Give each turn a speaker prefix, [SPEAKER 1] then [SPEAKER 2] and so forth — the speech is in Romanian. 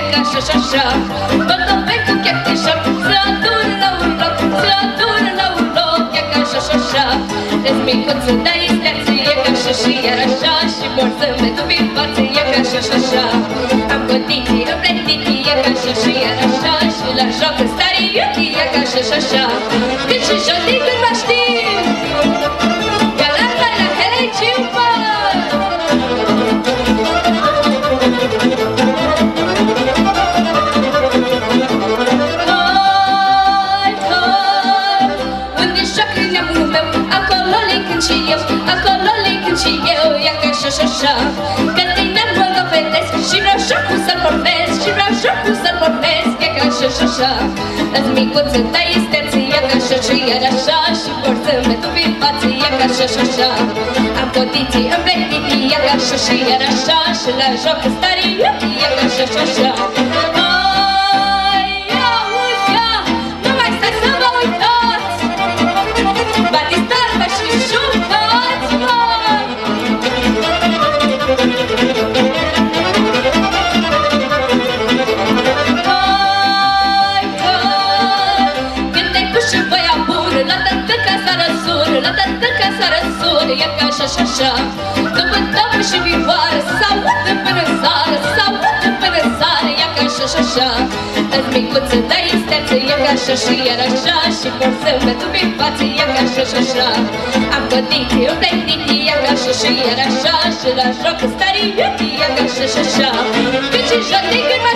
[SPEAKER 1] ca și așa. Băltoveni cu cheftișor se adună la un loc, se adună la un loc, e ca și așa. Deci micuță, da isteață, e ca și iar așa. Și mor zâmbetul prin față, e ca și așa. Am condiții împletitii, e ca și iar așa. Și la joc în stare iuti, e ca și așa. Cât și jos de când mă știm, că la care ciupă. Și eu, acolo le cânt și eu, ia ca și-așa. Când te mă dovedesc și vreau jocul să-l pornesc, și vreau jocul să-l pornesc, ia ca și-așa. Îți micuță, da isteță, ia ca și iar așa. Și vor zâmbetul prin față, ia ca și-așa. Am condiții împletite, ia ca și iar așa. Și la joc în stare iubi, ia ca și-așa. E ca și-așa. După tăpă și vioară, s-audă până sară, s-audă până sară, e ca și-așa. Îți micuță, da isteață, e ca și iar așa. Și vor zâmbetul prin față, e ca și-așa. Am condiții împletite, e ca și iar așa. Și la joc în stare iubi, e ca și-așa. Când și joc de când